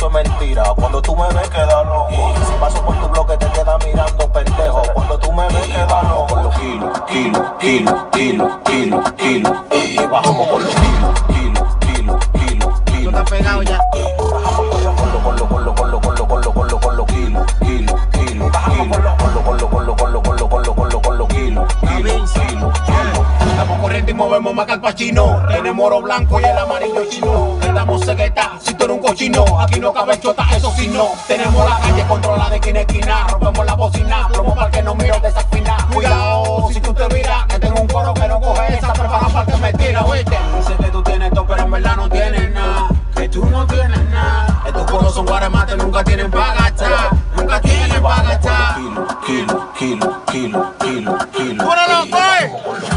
eso es mentira. Cuando tú me ves, queda loco. Si paso por tu bloque, te queda mirando, pendejo. Cuando tú me ves, queda loco. Con los kilos, kilos. Y bajamos con los kilos. Tú estás pegado ya. Bajamos con los kilos. Estamos corriendo y movemos más que al Pachino. Tenemos oro blanco y el amarillo chino. Estamos cegueta, si tú eres un cochino. Aquí no cabe chota, eso sí no. Tenemos la calle controlada de esquina a esquina. Rompemos la bocina, plomo para que no miro desafinar. Cuidado, si tú te miras, que tengo un coro que no coge esa. Prepara para que me tira, oíste. Dice que tú tienes todo, pero en verdad no tienes nada. Que tú no tienes nada. Estos coros son guaremates, nunca tienen pa' gastar. Nunca tienen pa' gastar. Kilo. ¡Tú no lo coges!